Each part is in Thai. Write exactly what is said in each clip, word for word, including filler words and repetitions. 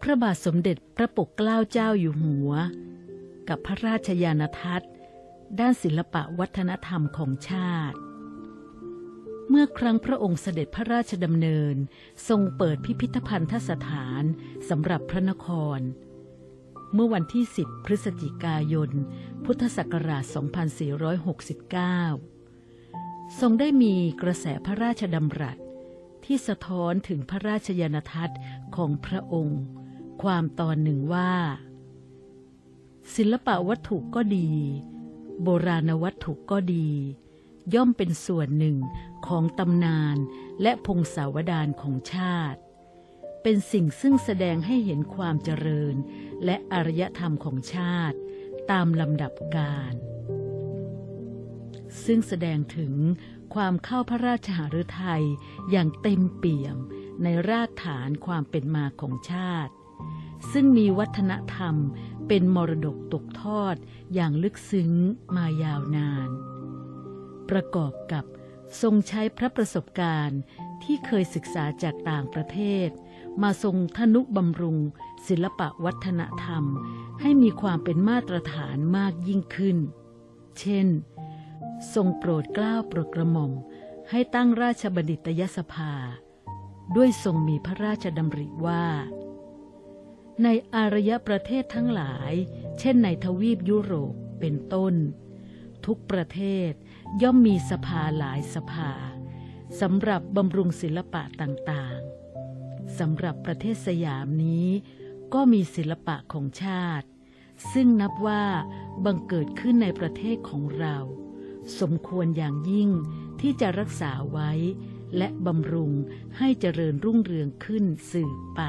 ระบาทสมเด็จพระปกเกล้าเจ้าอยู่หัวกับพระราชญาณทัศน์ด้านศิลปะวัฒนธรรมของชาติเมื่อครั้งพระองค์เสด็จพระราชดำเนินทรงเปิดพิพิธภัณฑสถานสำหรับพระนครเมื่อวันที่สิบพฤศจิกายนพุทธศักราชสองพันสี่ร้อยหกสิบเก้าทรงได้มีกระแสพระราชดำรัสที่สะท้อนถึงพระราชญาณทัศน์ของพระองค์ความตอนหนึ่งว่าศิลปะวัตถุก็ดีโบราณวัตถุก็ดีย่อมเป็นส่วนหนึ่งของตำนานและพงศาวดารของชาติเป็นสิ่งซึ่งแสดงให้เห็นความเจริญและอารยธรรมของชาติตามลำดับกาลซึ่งแสดงถึงความเข้าพระราชหฤทัยอย่างเต็มเปี่ยมในรากฐานความเป็นมาของชาติซึ่งมีวัฒนธรรมเป็นมรดกตกทอดอย่างลึกซึ้งมายาวนานประกอบกับทรงใช้พระประสบการณ์ที่เคยศึกษาจากต่างประเทศมาทรงทนุบำรุงศิลปะวัฒนธรรมให้มีความเป็นมาตรฐานมากยิ่งขึ้นเช่นทรงโปรดเกล้าโปรดกระหม่อมให้ตั้งราชบัณฑิตยสภาด้วยทรงมีพระราชดำริว่าในอารยประเทศทั้งหลายเช่นในทวีปยุโรปเป็นต้นทุกประเทศย่อมมีสภาหลายสภาสำหรับบำรุงศิลปะต่างๆสำหรับประเทศสยามนี้ก็มีศิลปะของชาติซึ่งนับว่าบังเกิดขึ้นในประเทศของเราสมควรอย่างยิ่งที่จะรักษาไว้และบำรุงให้เจริญรุ่งเรืองขึ้นสืบไป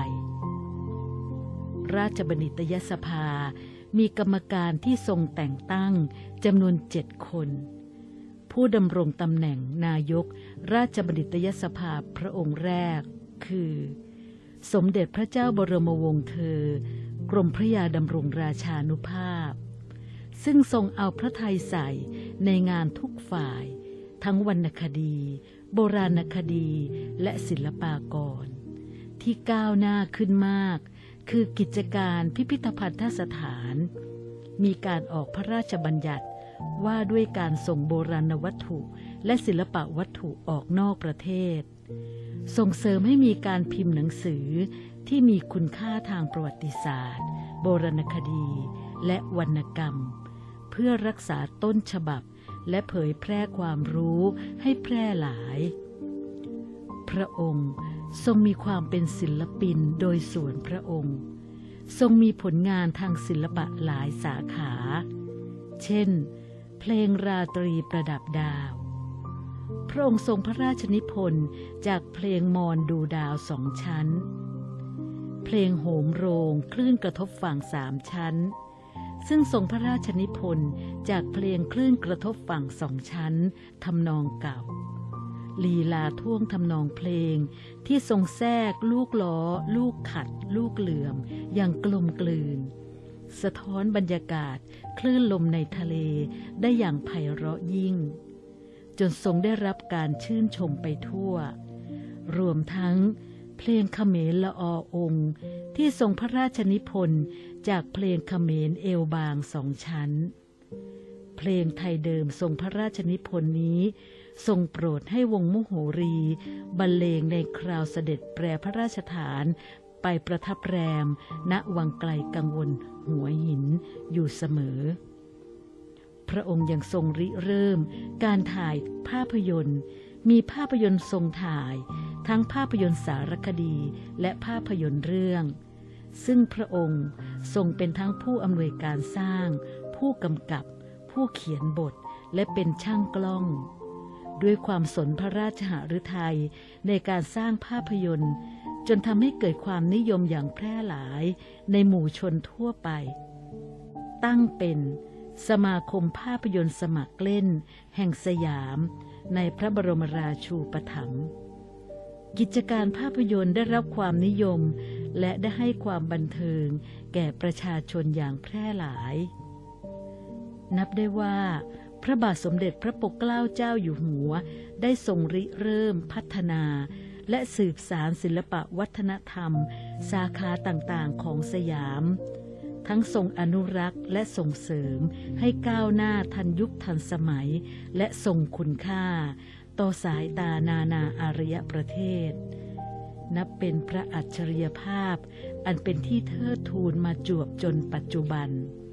ราชบัณฑิตยสภามีกรรมการที่ทรงแต่งตั้งจำนวนเจ็ดคนผู้ดำรงตำแหน่งนายกราชบัณฑิตยสภาพระองค์แรกคือสมเด็จพระเจ้าบรมวงศ์เธอกรมพระยาดำรงราชานุภาพซึ่งทรงเอาพระทัยใส่ในงานทุกฝ่ายทั้งวรรณคดีโบราณคดีและศิลปากรที่ก้าวหน้าขึ้นมากคือกิจการพิพิธภัณฑสถานมีการออกพระราชบัญญัติว่าด้วยการส่งโบราณวัตถุและศิลปะวัตถุออกนอกประเทศส่งเสริมให้มีการพิมพ์หนังสือที่มีคุณค่าทางประวัติศาสตร์โบราณคดีและวรรณกรรมเพื่อรักษาต้นฉบับและเผยแพร่ความรู้ให้แพร่หลายพระองค์ทรงมีความเป็นศิลปินโดยส่วนพระองค์ทรงมีผลงานทางศิลปะหลายสาขาเช่นเพลงราตรีประดับดาวพระองค์ทรงพระราชนิพนธ์จากเพลงมรดูดาวสองชั้นเพลงโหมโรงคลื่นกระทบฝั่งสามชั้นซึ่งทรงพระราชนิพนธ์จากเพลงคลื่นกระทบฝั่งสองชั้นทำนองเก่าลีลาท่วงทำนองเพลงที่ทรงแทรกลูกล้อลูกขัดลูกเหลื่อมอย่างกลมกลืนสะท้อนบรรยากาศคลื่นลมในทะเลได้อย่างไพเราะยิ่งจนทรงได้รับการชื่นชมไปทั่วรวมทั้งเพลงเขมรละออองค์ที่ทรงพระราชนิพนธ์จากเพลงเขมรเอวบางสองชั้นเพลงไทยเดิมทรงพระราชนิพนธ์นี้ทรงโปรดให้วงมุโหรีบรรเลงในคราวเสด็จแปรพระราชฐานไปประทับแรมณวังไกลกังวลหัวหินอยู่เสมอพระองค์ยังทรงริเริ่มการถ่ายภาพยนตร์มีภาพยนตร์ทรงถ่ายทั้งภาพยนตร์สารคดีและภาพยนตร์เรื่องซึ่งพระองค์ทรงเป็นทั้งผู้อำนวยการสร้างผู้กำกับผู้เขียนบทและเป็นช่างกล้องด้วยความสนพระราชหฤทัยในการสร้างภาพยนตร์จนทำให้เกิดความนิยมอย่างแพร่หลายในหมู่ชนทั่วไปตั้งเป็นสมาคมภาพยนตร์สมัครเล่นแห่งสยามในพระบรมราชูปถัมภ์กิจการภาพยนตร์ได้รับความนิยมและได้ให้ความบันเทิงแก่ประชาชนอย่างแพร่หลายนับได้ว่าพระบาทสมเด็จพระปกเกล้าเจ้าอยู่หัวได้ทรงริเริ่มพัฒนาและสืบสานศิลปะวัฒนธรรมสาขาต่างๆของสยามทั้งทรงอนุรักษ์และส่งเสริมให้ก้าวหน้าทันยุคทันสมัยและทรงคุณค่าต่อสายตานานาอารยประเทศนับเป็นพระอัจฉริยภาพอันเป็นที่เทิดทูนมาจวบจนปัจจุบัน